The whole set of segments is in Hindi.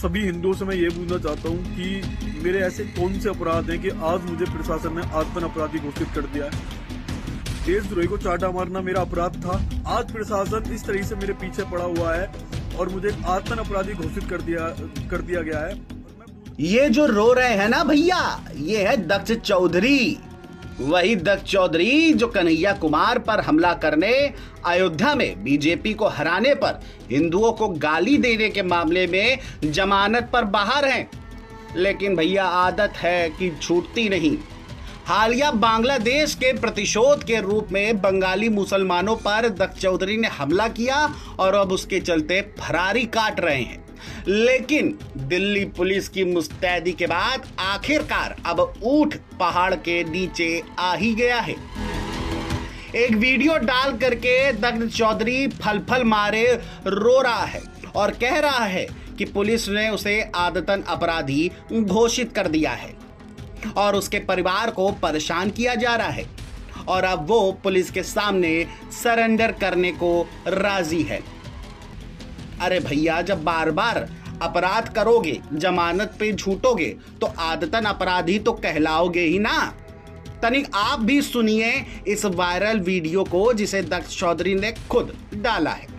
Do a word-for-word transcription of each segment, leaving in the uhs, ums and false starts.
सभी हिंदुओं से मैं ये पूछना चाहता हूँ कि मेरे ऐसे कौन से अपराध हैं कि आज मुझे प्रशासन ने आतंक अपराधी घोषित कर दिया है। देशद्रोही को चाटा मारना मेरा अपराध था, आज प्रशासन इस तरीके से मेरे पीछे पड़ा हुआ है और मुझे आतंक अपराधी घोषित कर दिया कर दिया गया है। ये जो रो रहे हैं ना भैया, ये है दक्ष चौधरी। वही दक्ष चौधरी जो कन्हैया कुमार पर हमला करने, अयोध्या में बीजेपी को हराने पर हिंदुओं को गाली देने के मामले में जमानत पर बाहर हैं। लेकिन भैया आदत है कि छूटती नहीं। हालिया बांग्लादेश के प्रतिशोध के रूप में बंगाली मुसलमानों पर दक्ष चौधरी ने हमला किया और अब उसके चलते फरारी काट रहे हैं। लेकिन दिल्ली पुलिस की मुस्तैदी के बाद आखिरकार अब ऊंट पहाड़ के नीचे आ ही गया है। एक वीडियो डाल करके दक्ष चौधरी फल फल मारे रो रहा है और कह रहा है कि पुलिस ने उसे आदतन अपराधी घोषित कर दिया है और उसके परिवार को परेशान किया जा रहा है और अब वो पुलिस के सामने सरेंडर करने को राजी है। अरे भैया, जब बार बार अपराध करोगे, जमानत पे झूठोगे तो आदतन अपराधी तो कहलाओगे ही ना। तनिक आप भी सुनिए इस वायरल वीडियो को जिसे दक्ष चौधरी ने खुद डाला है।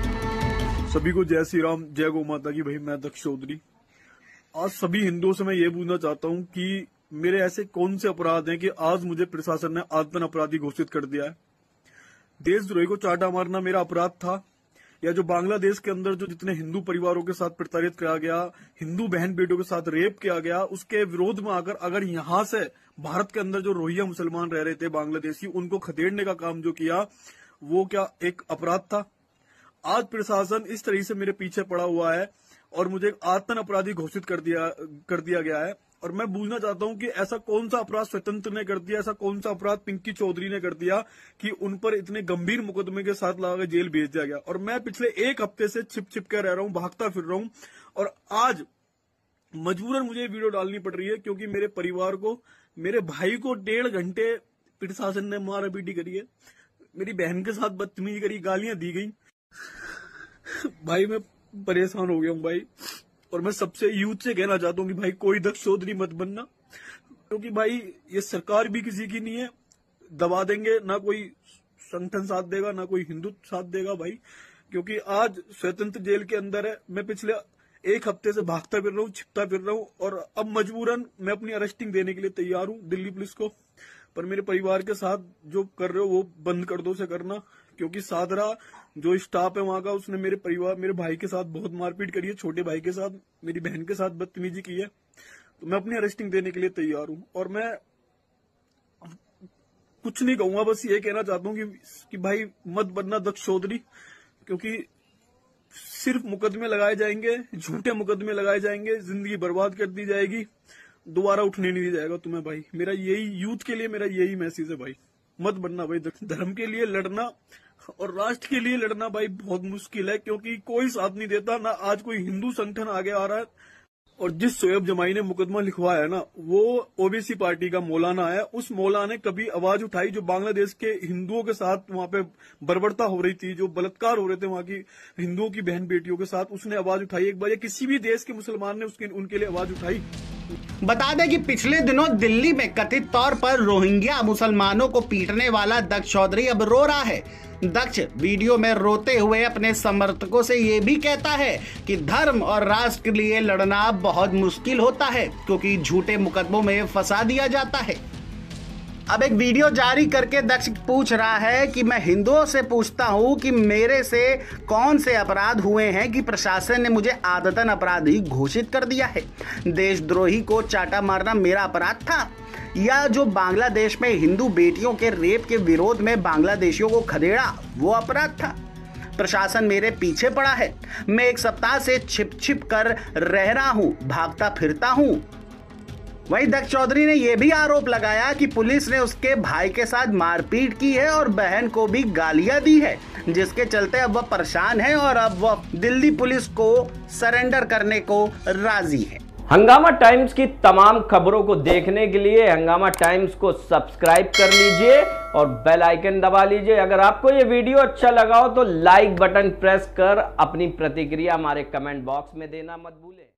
सभी को जय श्री राम, जय गौ माता की। भाई मैं दक्ष चौधरी आज सभी हिंदुओं से मैं ये पूछना चाहता हूँ कि मेरे ऐसे कौन से अपराध हैं कि आज मुझे प्रशासन ने आतंक अपराधी घोषित कर दिया है। देशद्रोही को चाटा मारना मेरा अपराध था, या जो बांग्लादेश के अंदर जो जितने हिंदू परिवारों के साथ प्रताड़ित किया गया, हिंदू बहन बेटियों के साथ रेप किया गया, उसके विरोध में आकर अगर यहां से भारत के अंदर जो रोहिंग्या मुसलमान रह रहे थे बांग्लादेशी, उनको खदेड़ने का काम जो किया, वो क्या एक अपराध था। आज प्रशासन इस तरीके से मेरे पीछे पड़ा हुआ है और मुझे आतंक अपराधी घोषित कर दिया कर दिया गया है। और मैं पूछना चाहता हूं कि ऐसा कौन सा अपराध स्वतंत्र ने कर दिया, ऐसा कौन सा अपराध पिंकी चौधरी ने कर दिया कि उन पर इतने गंभीर मुकदमे के साथ लगा जेल भेज दिया गया। और मैं पिछले एक हफ्ते से छिप छिप कर रह रहा हूं, भागता फिर रहा हूं और आज मजबूरन मुझे वीडियो डालनी पड़ रही है क्योंकि मेरे परिवार को, मेरे भाई को डेढ़ घंटे प्रशासन ने मारा पीटी करी है, मेरी बहन के साथ बदतमीजी करी, गालियां दी गई। भाई मैं परेशान हो गया हूं भाई, और मैं सबसे यूथ से कहना चाहता हूँ कि भाई कोई दक्ष चौधरी मत बनना, क्योंकि भाई ये सरकार भी किसी की नहीं है, दबा देंगे, ना कोई संगठन साथ देगा ना कोई हिंदू साथ देगा भाई। क्योंकि आज स्वतंत्र जेल के अंदर है, मैं पिछले एक हफ्ते से भागता फिर रहा हूँ, छिपता फिर रहा हूँ और अब मजबूरन मैं अपनी अरेस्टिंग देने के लिए तैयार हूँ दिल्ली पुलिस को। पर मेरे परिवार के साथ जो कर रहे हो वो बंद कर दो से करना, क्योंकि सादरा जो स्टाफ है वहां का, उसने मेरे परिवार, मेरे भाई के साथ बहुत मारपीट करी है, छोटे भाई के साथ, मेरी बहन के साथ बदतमीजी की है। तो मैं अपनी अरेस्टिंग देने के लिए तैयार हूं और मैं कुछ नहीं कहूंगा, बस ये कहना चाहता हूं कि, कि भाई मत बनना दक्ष चौधरी, क्योंकि सिर्फ मुकदमे लगाए जाएंगे, झूठे मुकदमे लगाए जाएंगे, जिंदगी बर्बाद कर दी जाएगी, दोबारा उठने नहीं दिया जाएगा तुम्हें भाई। मेरा यही यूथ के लिए मेरा यही मैसेज है भाई, मत बनना भाई। धर्म के लिए लड़ना और राष्ट्र के लिए लड़ना भाई बहुत मुश्किल है, क्योंकि कोई साथ नहीं देता, ना आज कोई हिंदू संगठन आगे आ रहा है। और जिस शोएब जमाई ने मुकदमा लिखवाया है ना, वो ओबीसी पार्टी का मौलाना है। उस मौलाना ने कभी आवाज उठाई जो बांग्लादेश के हिंदुओं के साथ वहां पे बर्बरता हो रही थी, जो बलात्कार हो रहे थे वहां की हिंदुओं की बहन बेटियों के साथ, उसने आवाज उठाई एक बार, या किसी भी देश के मुसलमान ने उसके उनके लिए आवाज उठाई। बता दें कि पिछले दिनों दिल्ली में कथित तौर पर रोहिंग्या मुसलमानों को पीटने वाला दक्ष चौधरी अब रो रहा है। दक्ष वीडियो में रोते हुए अपने समर्थकों से ये भी कहता है कि धर्म और राष्ट्र के लिए लड़ना बहुत मुश्किल होता है, क्योंकि झूठे मुकदमों में फंसा दिया जाता है। अब एक वीडियो जारी करके दक्ष पूछ रहा है कि मैं हिंदुओं से पूछता हूं कि मेरे से कौन से अपराध हुए हैं कि प्रशासन ने मुझे आदतन अपराधी घोषित कर दिया है। देशद्रोही को चाटा मारना मेरा अपराध था, या जो बांग्लादेश में हिंदू बेटियों के रेप के विरोध में बांग्लादेशियों को खदेड़ा वो अपराध था। प्रशासन मेरे पीछे पड़ा है, मैं एक सप्ताह से छिप छिप कर रह रहा हूं, भागता फिरता हूं। वहीं दक्ष चौधरी ने यह भी आरोप लगाया कि पुलिस ने उसके भाई के साथ मारपीट की है और बहन को भी गालियां दी है, जिसके चलते अब वह परेशान है और अब वह दिल्ली पुलिस को सरेंडर करने को राजी है। हंगामा टाइम्स की तमाम खबरों को देखने के लिए हंगामा टाइम्स को सब्सक्राइब कर लीजिए और बेल आइकन दबा लीजिए। अगर आपको ये वीडियो अच्छा लगा हो तो लाइक बटन प्रेस कर अपनी प्रतिक्रिया हमारे कमेंट बॉक्स में देना मत भूलें।